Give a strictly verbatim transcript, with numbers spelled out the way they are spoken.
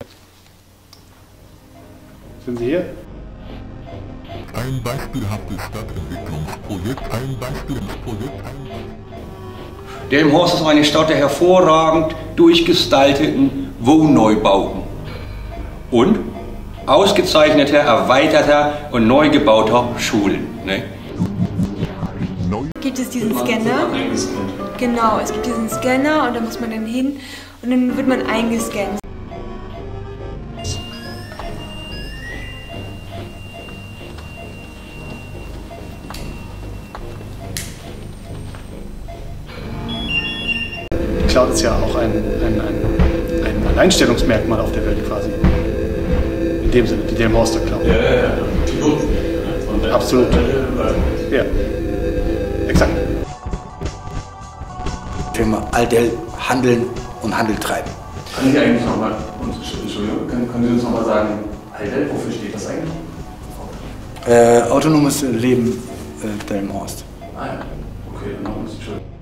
Sind Sie hier? Ein beispielhaftes Stadtentwicklungsprojekt, ein Beispielprojekt, ein Delmenhorst ist eine Stadt der hervorragend durchgestalteten Wohnneubauten und ausgezeichneter, erweiterter und neu gebauter Schulen. Ne? Gibt es diesen Scanner? Genau, es gibt diesen Scanner und da muss man dann hin und dann wird man eingescannt. Cloud ist ja auch ein, ein, ein, ein Alleinstellungsmerkmal auf der Welt quasi. In dem Sinne, die Delmenhorster Cloud. Ja, ja, ja. Absolut. Ja. Exakt. Firma Aldel handeln und Handel treiben. Können Sie eigentlich nochmal, Entschuldigung, können, können Sie uns nochmal sagen, Aldel, wofür steht das eigentlich? Äh, autonomes Leben äh, Delmenhorst. Ah ja, okay, dann noch ein bisschen.